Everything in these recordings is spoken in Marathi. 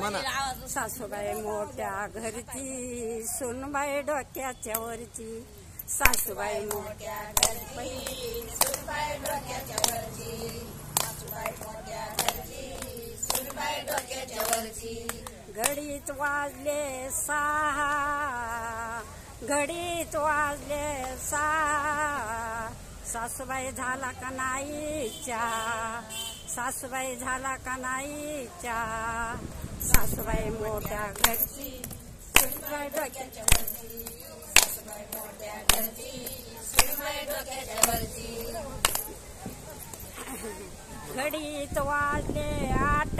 म्हणा. सासूबाई मोठ्या घरची, सुनबाई डोक्याच्या वरची. सासूबाई मोठ्या घरची, सुनबाई डोक्याच्या वरची. सासूबाई मोठ्या घरची, सुनबाई डोक्याच्या वरची. घडीत वाजले 6, घडीत वाजले 6. सासूबाई झाला का नाही चहा, सासूबाई झाला का नाही चहा. सासूबाई मोठ्या घरची, सुनबाई डोक्याच्या वरची. सासूबाई मोठ्या घरची, सुनबाई डोक्याच्या वरची. घडीत वाजले 8,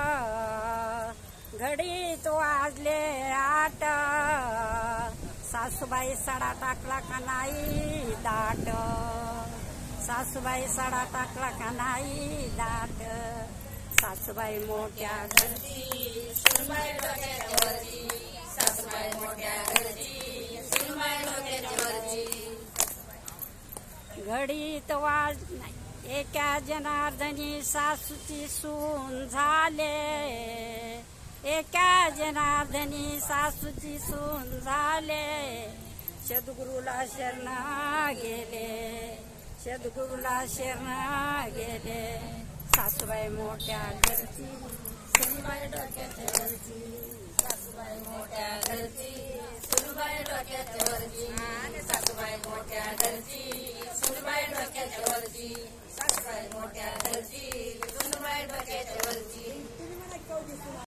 घडीत वाजले 8. सासूबाई सडा टाकला का नाही दाट, सासूबाई सडा टाकला का नाही दाट. सासूबाई मोठ्या घरची, सुनबाई डोक्याच्या वरची. सासूबाई मोठ्या घरची, सुनबाई डोक्याच्या वरची. घडीत एका जनार्दनी सासूची सून झाले, एका जनार्दनी सासूची सून झाले. सद्गुरूला शरण गेले, सद्गुरूला शरण गेले. सासूबाई मोठ्या घरची, सुनबाई डोक्याच्या वरची. सासूबाई मोठ्या घरची, सुनबाई डोक्याच्या वरची. सासूबाई मोठ्या घरची, सुनबाई डोक्याच्या वरची. सासूबाई मोठ्या घरची, सुनबाई डोक्याच्या वरची.